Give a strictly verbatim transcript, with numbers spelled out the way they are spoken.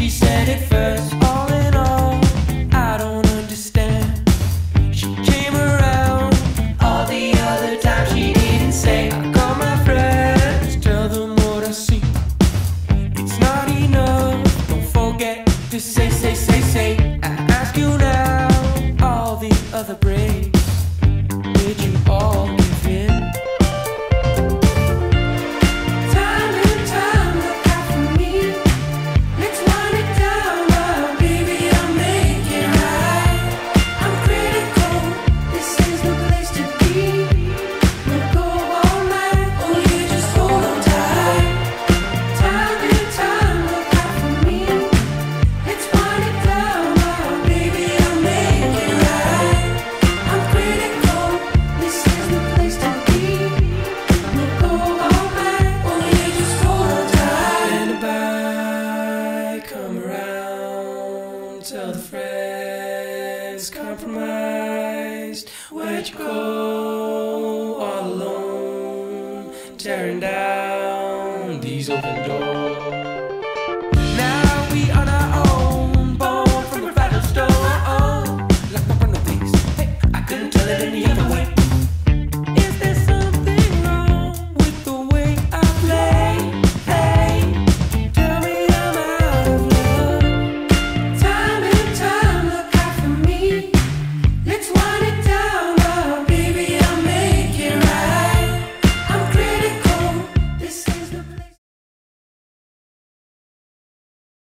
she said it first. All in all, I don't understand. She came around all the other times she didn't say. I call my friends, tell them what I see. It's not enough, don't forget to say, say, say, say. I ask you now, all the other breaks, did you all give in? Time and time, look out for me. Let's wind it down, now, baby, I'll make it right. I'm critical, this is the place to be. We'll go all night, oh yeah, just hold on tight. Time and time, look out for me. Let's wind it down, now, baby, I'll make it right. I'm critical, this is the place to be. We'll go all night, oh yeah, just hold on tight. And by come around, tell the friends, compromised. Where'd you go all alone, tearing down